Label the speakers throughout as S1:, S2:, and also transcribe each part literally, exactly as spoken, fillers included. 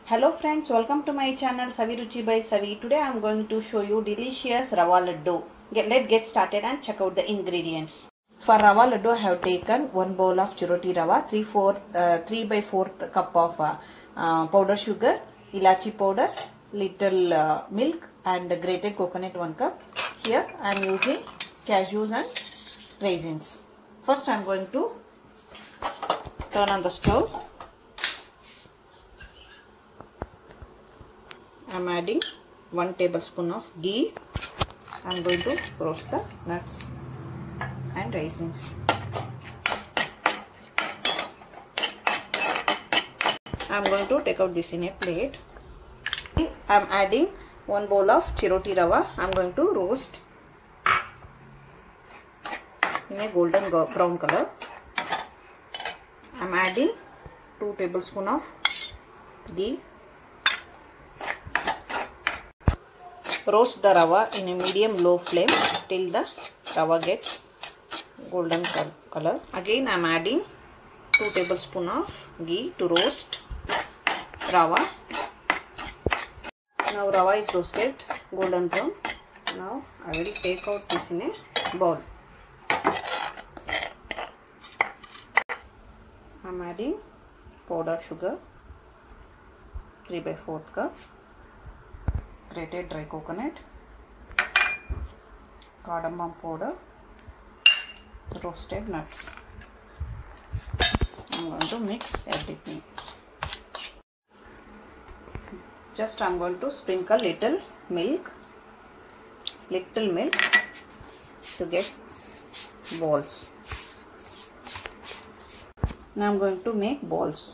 S1: Hello friends, welcome to my channel Savi Ruchi by Savi. Today I am going to show you delicious rava laddu. Get, let's get started and check out the ingredients. For rava laddu I have taken one bowl of chiroti rava, three fourth, uh, three by fourth cup of uh, uh, powder sugar, ilachi powder, little uh, milk and grated coconut one cup. Here I am using cashews and raisins. First I am going to turn on the stove. I am adding one tablespoon of ghee. I am going to roast the nuts and raisins. I am going to take out this in a plate. I am adding one bowl of chiroti rava. I am going to roast in a golden brown color. I am adding two tablespoons of ghee. Roast the rava in a medium low flame till the rava gets golden color. Again I am adding two tablespoons of ghee to roast rava. Now rava is roasted golden brown. Now I will take out this in a bowl. I am adding powdered sugar three by fourth cup, grated dry coconut, cardamom powder, roasted nuts. I am going to mix everything. Just I am going to sprinkle little milk, little milk to get balls. Now I am going to make balls.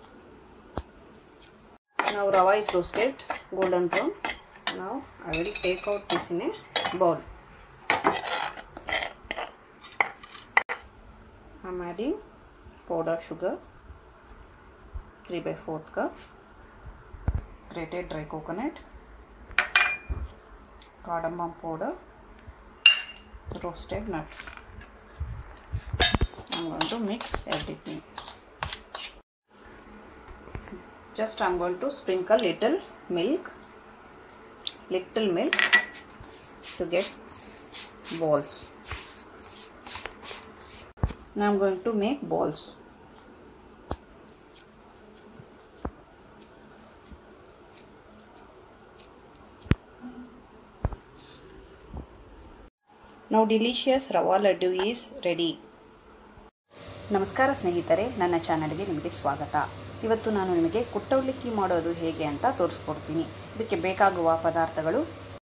S1: Now rava is roasted golden brown. Now I will take out this in a bowl. I am adding powdered sugar three by fourth cup, grated dry coconut, cardamom powder, roasted nuts. I am going to mix everything. Just I am going to sprinkle little milk, little milk to get balls. Now I am going to make balls. Now delicious rava laddu is ready. ನಮಸ್ಕಾರ ಸ್ನೇಹಿತರೆ, ನನ್ನ ಚಾನೆಲ್ಗೆ ನಿಮಗೆ ಸ್ವಾಗತ. ಇವತ್ತು ನಾನು ನಿಮಗೆ ಕುಟ್ಟವಲಕ್ಕಿ ಮಾಡೋದು ಹೇಗೆ ಅಂತ ತೋರಿಸ್ಕೊಡ್ತೀನಿ. ಇದಕ್ಕೆ ಬೇಕಾಗುವ ಪದಾರ್ಥಗಳು